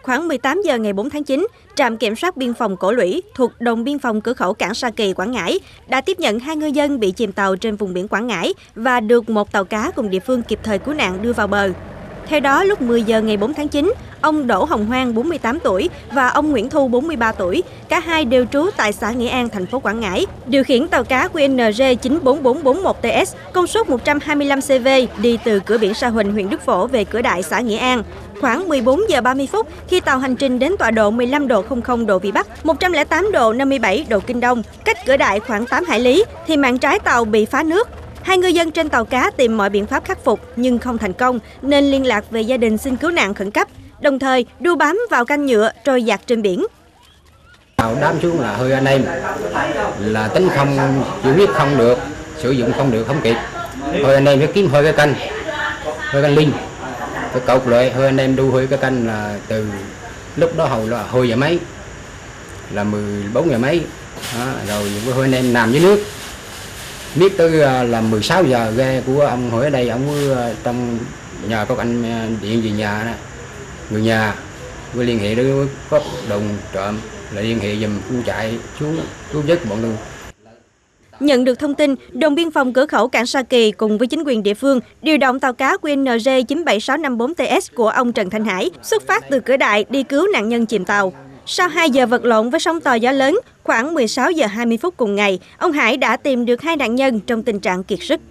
Khoảng 18 giờ ngày 4 tháng 9, trạm kiểm soát biên phòng Cổ Lũy thuộc đồn biên phòng cửa khẩu Cảng Sa Kỳ, Quảng Ngãi đã tiếp nhận 2 ngư dân bị chìm tàu trên vùng biển Quảng Ngãi và được một tàu cá cùng địa phương kịp thời cứu nạn đưa vào bờ. Theo đó, lúc 10 giờ ngày 4 tháng 9, ông Đỗ Hồng Hoang, 48 tuổi và ông Nguyễn Thu, 43 tuổi, cả hai đều trú tại xã Nghĩa An, thành phố Quảng Ngãi, điều khiển tàu cá QNG 94441TS, công suất 125 CV đi từ cửa biển Sa Huỳnh, huyện Đức Phổ về cửa đại xã Nghĩa An. Khoảng 14 giờ 30 phút, khi tàu hành trình đến tọa độ 15 độ 00 độ Vĩ Bắc, 108 độ 57 độ Kinh Đông, cách cửa đại khoảng 8 hải lý, thì mạn trái tàu bị phá nước. Hai ngư dân trên tàu cá tìm mọi biện pháp khắc phục nhưng không thành công nên liên lạc về gia đình xin cứu nạn khẩn cấp, đồng thời đu bám vào canh nhựa trôi dạt trên biển. Tàu đám xuống là hơi anh em, là tính không chịu biết không được, sử dụng không được, không kịp. Hơi anh em phải kiếm hơi canh linh, phải cột lại hơi anh em đu hơi cái canh là từ lúc đó hầu là hồi giờ mấy, là 14 giờ mấy, đó, rồi những hơi anh em nằm dưới nước. Biết tới là 16 giờ ghe của ông hỏi ở đây, ông trong nhà có anh điện về nhà đó, người nhà với liên hệ với có đồng trộm lại liên hệ giùm cứu chạy xuống cứu giúp bọn tôi. Nhận được thông tin, đồn biên phòng cửa khẩu Cảng Sa Kỳ cùng với chính quyền địa phương điều động tàu cá QNG 97654TS của ông Trần Thanh Hải xuất phát từ cửa đại đi cứu nạn nhân chìm tàu. Sau 2 giờ vật lộn với sóng to gió lớn, khoảng 16 giờ 20 phút cùng ngày, ông Hải đã tìm được 2 nạn nhân trong tình trạng kiệt sức.